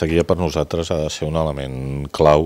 aquesta guia per nosaltres ha de ser un element clau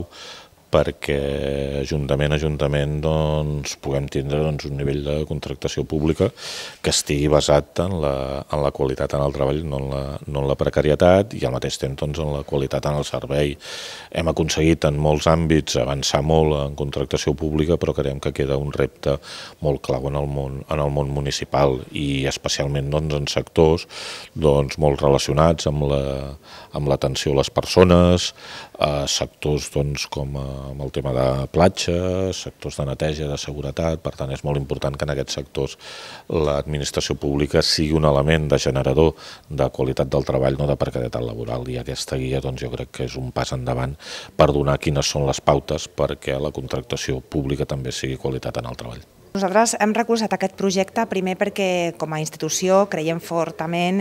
perquè ajuntament a ajuntament puguem tindre un nivell de contractació pública que estigui basat en la qualitat en el treball, no en la precarietat, i al mateix temps en la qualitat en el servei. Hem aconseguit en molts àmbits avançar molt en contractació pública, però creiem que queda un repte molt clau en el món municipal, i especialment en sectors molt relacionats amb l'atenció a les persones, sectors com amb el tema de platges, sectors de neteja, de seguretat. Per tant, és molt important que en aquests sectors l'administració pública sigui un element de generador de qualitat del treball, no de precarietat laboral, i aquesta guia jo crec que és un pas endavant per donar quines són les pautes perquè la contractació pública també sigui qualitat en el treball. Nosaltres hem recolzat aquest projecte primer perquè com a institució creiem fortament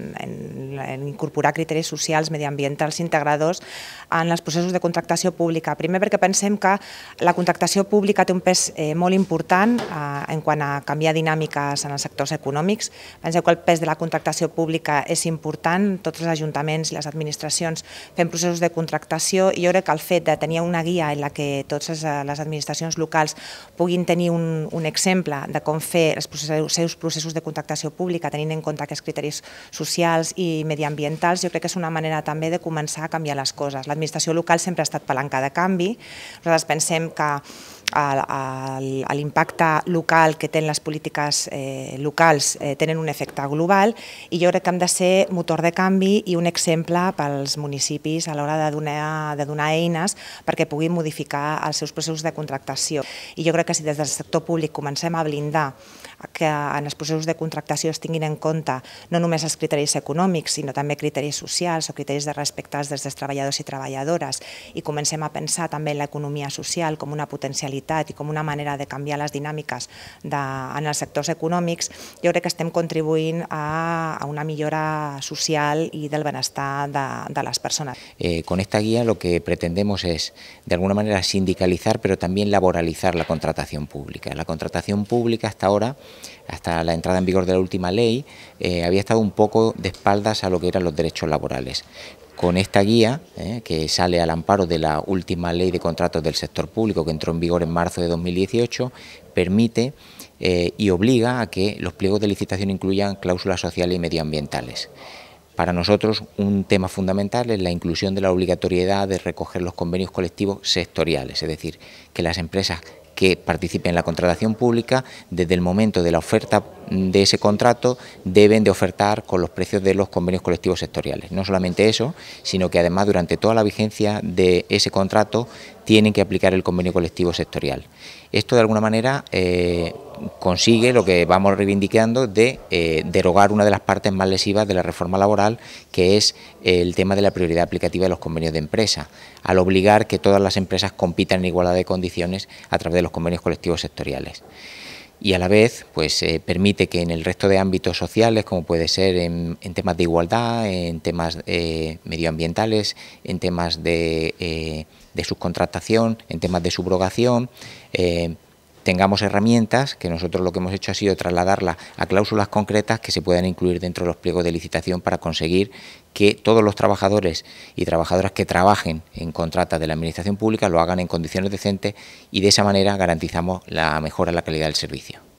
en incorporar criteris socials, mediambientals integradors en els processos de contractació pública. Primer perquè pensem que la contractació pública té un pes molt important en quant a canviar dinàmiques en els sectors econòmics. Penseu que el pes de la contractació pública és important, tots els ajuntaments i les administracions fem processos de contractació, i jo crec que el fet de tenir una guia en la que totes les administracions locals puguin tenir un exemple de com fer els seus processos de contractació pública tenint en compte aquests criteris socials i mediambientals, jo crec que és una manera també de començar a canviar les coses. L'administració local sempre ha estat palanca de canvi. Nosaltres pensem que l'impacte local que tenen les polítiques locals tenen un efecte global, i jo crec que hem de ser motor de canvi i un exemple pels municipis a l'hora de donar eines perquè puguin modificar els seus processos de contractació. I jo crec que si des del sector públic comencem a blindar que en els processos de contractació es tinguin en compte no només els criteris econòmics, sinó també criteris socials o criteris de respecte als drets dels treballadors i treballadores, i comencem a pensar també en l'economia social com una potencialitat i com una manera de canviar les dinàmiques en els sectors econòmics, jo crec que estem contribuint a una millora social y del bienestar de las personas. Con esta guía lo que pretendemos es, de alguna manera, sindicalizar, pero también laboralizar la contratación pública. La contratación pública hasta ahora, hasta la entrada en vigor de la última ley, había estado un poco de espaldas a lo que eran los derechos laborales. Con esta guía, que sale al amparo de la última ley de contratos del sector público que entró en vigor en marzo de 2018, permite y obliga a que los pliegos de licitación incluyan cláusulas sociales y medioambientales. Para nosotros un tema fundamental es la inclusión de la obligatoriedad de recoger los convenios colectivos sectoriales, es decir, que las empresas que participen en la contratación pública, desde el momento de la oferta de ese contrato, deben de ofertar con los precios de los convenios colectivos sectoriales. No solamente eso, sino que además durante toda la vigencia de ese contrato tienen que aplicar el convenio colectivo sectorial. Esto de alguna manera consigue lo que vamos reivindicando de derogar una de las partes más lesivas de la reforma laboral, que es el tema de la prioridad aplicativa de los convenios de empresa, al obligar que todas las empresas compitan en igualdad de condiciones a través de los convenios colectivos sectoriales. Y a la vez pues permite que en el resto de ámbitos sociales, como puede ser en temas de igualdad, en temas medioambientales, en temas de subcontratación, en temas de subrogación, tengamos herramientas que nosotros lo que hemos hecho ha sido trasladarlas a cláusulas concretas que se puedan incluir dentro de los pliegos de licitación para conseguir que todos los trabajadores y trabajadoras que trabajen en contratas de la administración pública lo hagan en condiciones decentes, y de esa manera garantizamos la mejora en la calidad del servicio.